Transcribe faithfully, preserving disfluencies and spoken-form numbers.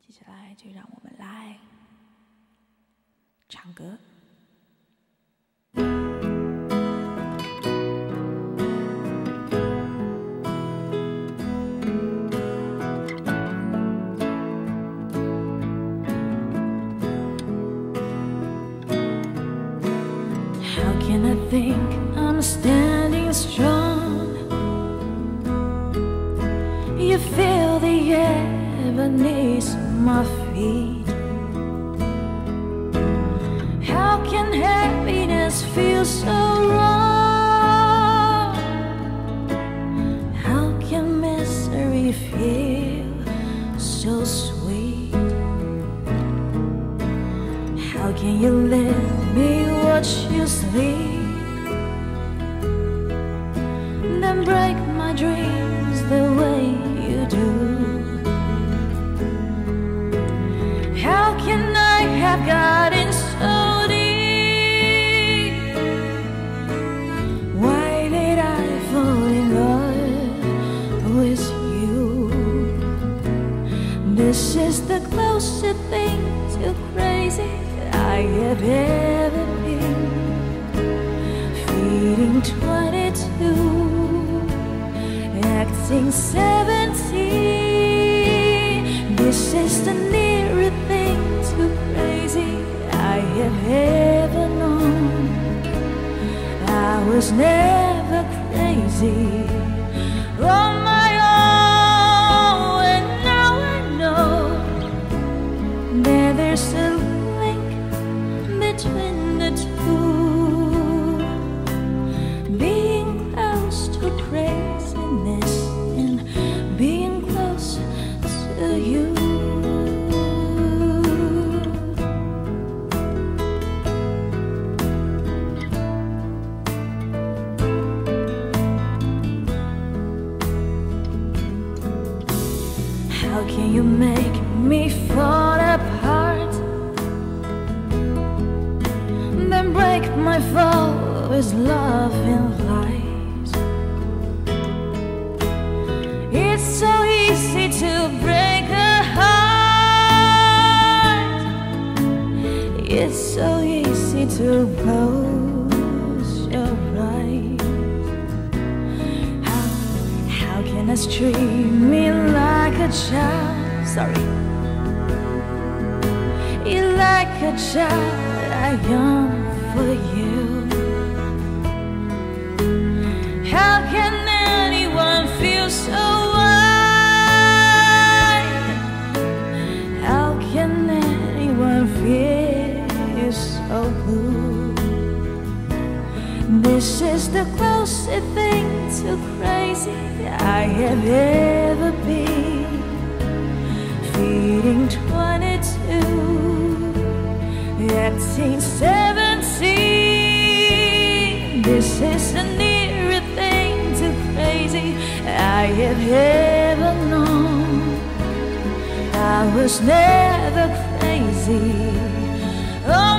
接下来就让我们来唱歌。How can I think I'm standing strong? You feel the air beneath my feet. How can happiness feel so wrong? How can misery feel so sweet? How can you let me watch you sleep, then break my dreams the way you do? How can I have gotten so deep? Why did I fall in love with you? This is the closest thing to crazy I have ever been. Feeling twenty-two, acting seventeen. This is the nearest thing to crazy I have ever known. I was never crazy on my own, and now I know that there's a link between the two, being close to craziness and being close to you. How can you make me fall apart, then break my fall with love and lies? It's so easy to break a heart. It's so easy to close your eyes. How, how can I stream me like a child? Sorry, like a child I yearn for you. How can anyone feel so wide? How can anyone feel so blue? This is the closest thing to crazy I have ever been. Feeling twenty-two, acting seventeen. This is the nearest thing to crazy I have ever known. I was never crazy. Oh,